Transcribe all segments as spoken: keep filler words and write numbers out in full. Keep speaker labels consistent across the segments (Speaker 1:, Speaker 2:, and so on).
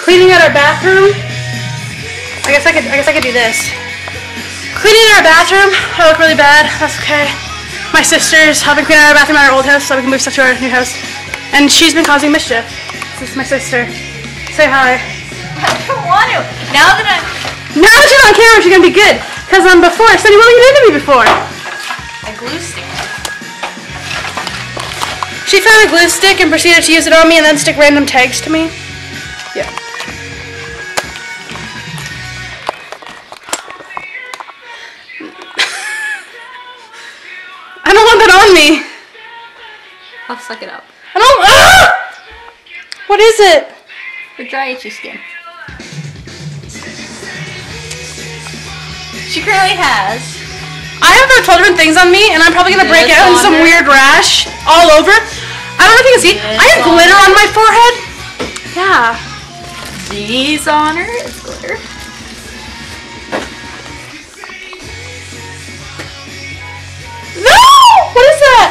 Speaker 1: Cleaning out our bathroom. I guess I could. I guess I could do this. Cleaning our bathroom. I look really bad. That's okay. My sister's helping clean out our bathroom at our old house so we can move stuff to our new house. And she's been causing mischief. This is my sister. Say hi.
Speaker 2: I don't want to. Now that I'm...
Speaker 1: Now that you're on camera, she's going to be good. Because um, before, Sunny, what were you doing to me before?
Speaker 2: A glue stick.
Speaker 1: She found a glue stick and proceeded to use it on me and then stick random tags to me. Yeah. I don't want that on me.
Speaker 2: I'll suck it up.
Speaker 1: I don't. Ah! What is it?
Speaker 2: For dry itchy skin. She currently has.
Speaker 1: I have about twelve different things on me, and I'm probably gonna break out in some her. weird rash all over. I don't know if you can see. This I have on glitter her. on my forehead. Yeah.
Speaker 2: These on her. It's glitter.
Speaker 1: No! What is that?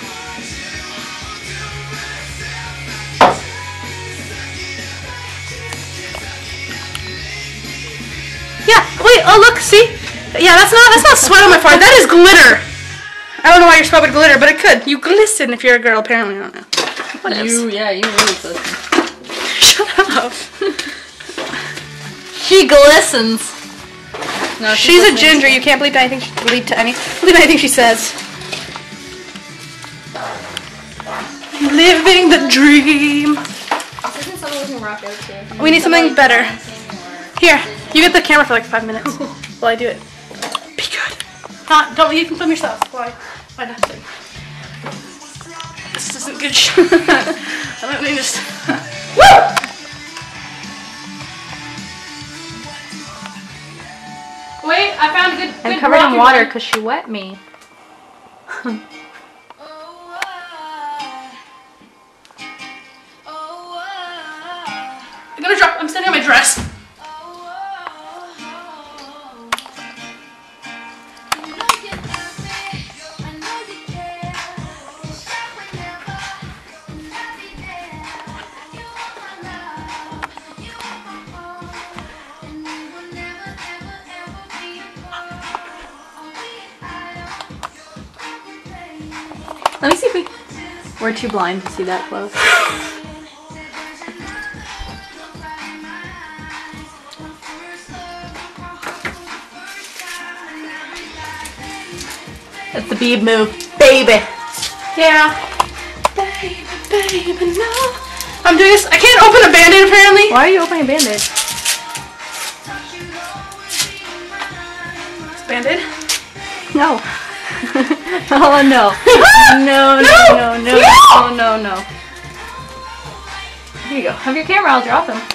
Speaker 1: Yeah, wait, oh look, see? Yeah, that's not that's not sweat on my forehead, that is glitter. I don't know why you're sweat with glitter, but it could. You glisten if you're a girl, apparently, I don't know. What
Speaker 2: you, yeah, you really glisten.
Speaker 1: Shut up.
Speaker 2: She glistens. No,
Speaker 1: she's, she's a ginger, you can't believe anything she believe to any believe anything she says. Living the dream.
Speaker 2: This isn't something we can rock out to.
Speaker 1: We need something better. Here, you get the camera for like five minutes while I do it. Be good. Not, don't, you can film yourself. Why? Why nothing? This isn't good shit. I don't need this. Woo! Wait, I found a good.
Speaker 2: I'm
Speaker 1: good
Speaker 2: covered in water because she wet me.
Speaker 1: I'm gonna drop. I'm standing on my dress.
Speaker 2: Let me see if we... We're too blind to see that close. That's the bead move, baby.
Speaker 1: Yeah. Baby, baby, no. I'm doing this. I can't open a band-aid apparently.
Speaker 2: Why are you opening a band-aid?
Speaker 1: Band-aid?
Speaker 2: No. Oh no. No, no, no, no, no, no, no. Here you go. Have your camera, I'll drop him.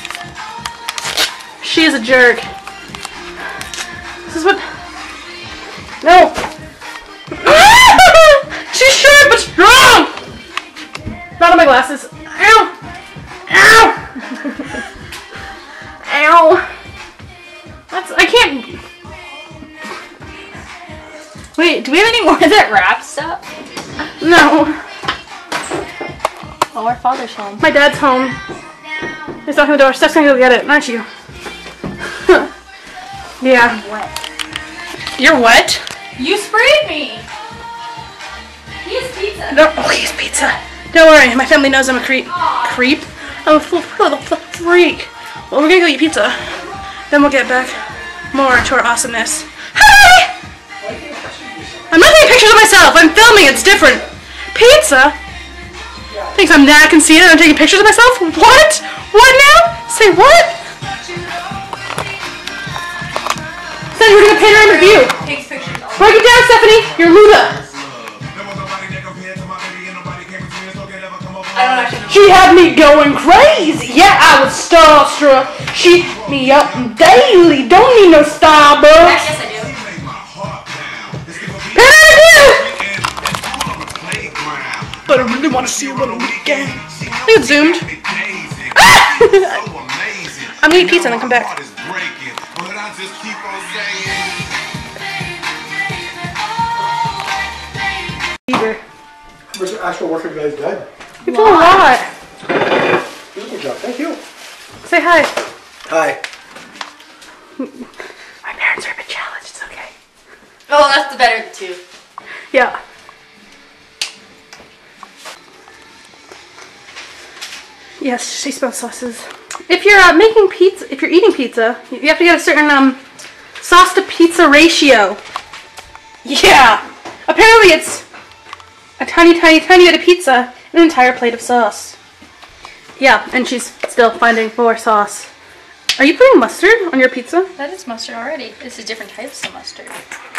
Speaker 1: She is a jerk. This is what... No. She's short but strong! Not on my glasses. Ow! Ow! Ow! That's... I can't...
Speaker 2: Wait, do we have any more of that wrap stuff?
Speaker 1: No.
Speaker 2: Oh, our father's home.
Speaker 1: My dad's home. He's knocking on the door. Steph's gonna go get it, aren't you? Yeah.
Speaker 2: I'm wet.
Speaker 1: You're wet?
Speaker 2: You sprayed me! He has pizza.
Speaker 1: No, oh, he has pizza. Don't worry, my family knows I'm a creep. Aww. Creep? I'm a full freak. Well, we're gonna go eat pizza. Then we'll get back more to our awesomeness. Hi! I'm not taking pictures of myself. I'm filming. It's different. Pizza? Thinks I'm that conceited. I'm taking pictures of myself? What? What now? Say what? Stephanie, we're gonna paint her in review.
Speaker 2: Takes pictures.
Speaker 1: Break it down, Stephanie. You're Luda.
Speaker 2: I don't actually know.
Speaker 1: She had me going crazy. Yeah, I was starstruck. She hit me up daily. Don't need no Starbucks.
Speaker 2: Yes, I do.
Speaker 1: But I really want to see you on the weekend. I think it's zoomed. I'm gonna eat pizza and then come back.
Speaker 3: Where's the actual work of you guys done?
Speaker 1: You've done a lot.
Speaker 3: Beautiful job, thank you.
Speaker 1: Say Say hi.
Speaker 3: Hi.
Speaker 1: My parents are a bit challenged. It's okay.
Speaker 2: Oh, that's the better of the two.
Speaker 1: Yeah. Yes, she smells sauces. If you're uh, making pizza, if you're eating pizza, you have to get a certain um sauce to pizza ratio. Yeah. Apparently, it's a tiny, tiny, tiny bit of pizza and an entire plate of sauce. Yeah, and she's still finding more sauce. Are you putting mustard on your pizza?
Speaker 2: That is mustard already. This is different types of mustard.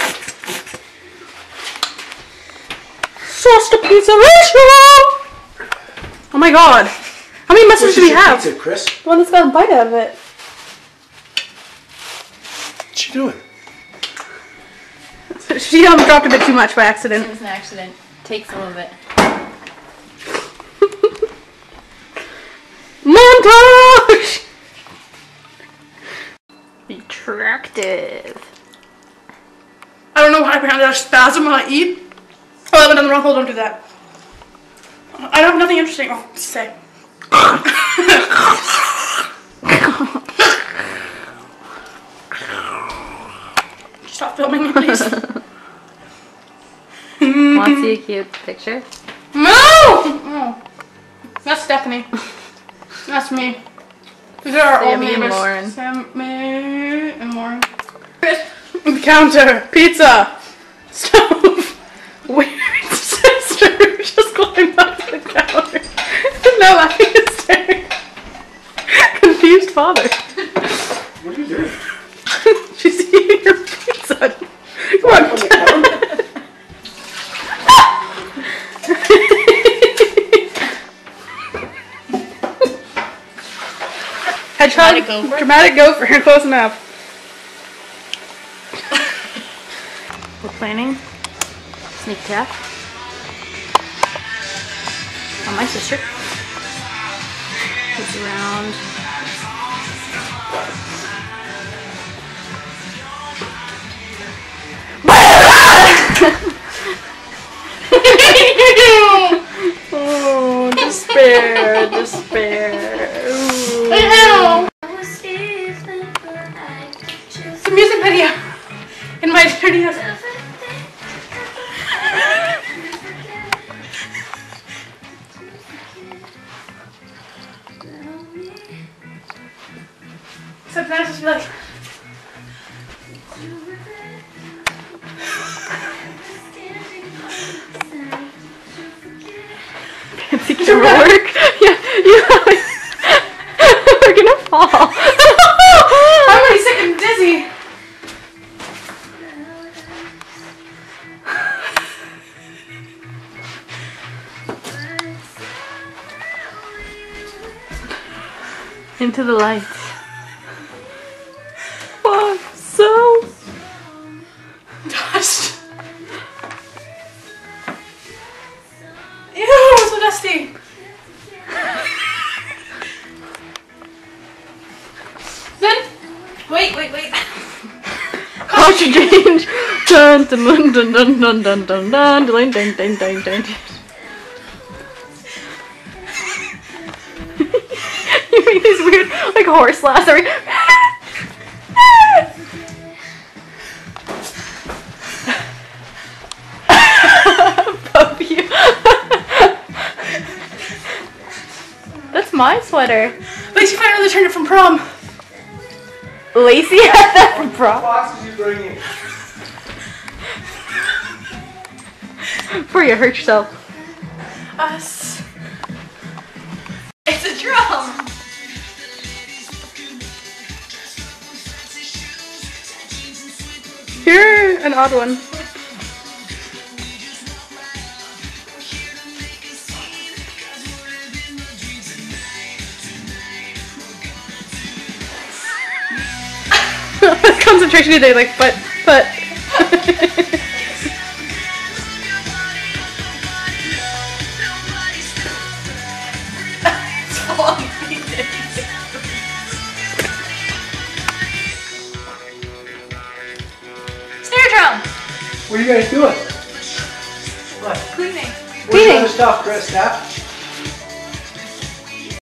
Speaker 1: Sauce to pizza ratio! Oh my god. How many mustards do we have?
Speaker 3: Pizza, Chris?
Speaker 1: The one that's got a bite out of it.
Speaker 3: What's she doing?
Speaker 1: She um, dropped a bit too much by
Speaker 2: It
Speaker 1: accident.
Speaker 2: was an accident. Takes a little bit.
Speaker 1: Montage! Attractive. I don't know why apparently I spasm when I eat. Oh, I went down the wrong hole, don't do that. I don't have nothing interesting oh, to say. Stop filming me, please.
Speaker 2: Want to see a cute picture?
Speaker 1: No! Oh. That's Stephanie. That's me. These are our old
Speaker 2: Sammy and
Speaker 1: neighbors.
Speaker 2: Lauren.
Speaker 1: Sammy and Lauren. Counter, pizza, stove, weird sister just climbed up the counter. No laughing and staring. Confused father.
Speaker 3: What are you doing?
Speaker 1: She's eating her pizza. Come on. Hedgehog,
Speaker 2: Dramatic gopher.
Speaker 1: dramatic gopher, close enough. We're planning sneak attack on my sister. It's around. Oh, despair, despair. Ooh. Ow. It's a music video in my dirty house. Sometimes it's like fancy camera work. Yeah, yeah. We're gonna fall. I'm already sick and dizzy. Into the light. Oh, so dust. Ew, so dusty. Then, wait, wait, wait. Culture change. Dun dun dun dun dun dun dun dun dun dun dun dun dun. You make these weird, like horse laughs. Every Both of you. That's my sweater. Lacey finally returned it from prom. Lacey had that from prom.
Speaker 3: What box did you bring in?
Speaker 1: Before you hurt yourself.
Speaker 2: Us. It's a drum.
Speaker 1: You're an odd one. Concentration today, like, but, but.
Speaker 2: Snare drum.
Speaker 3: What are you guys doing? What?
Speaker 2: Cleaning.
Speaker 3: Where's the other stuff, Chris? That?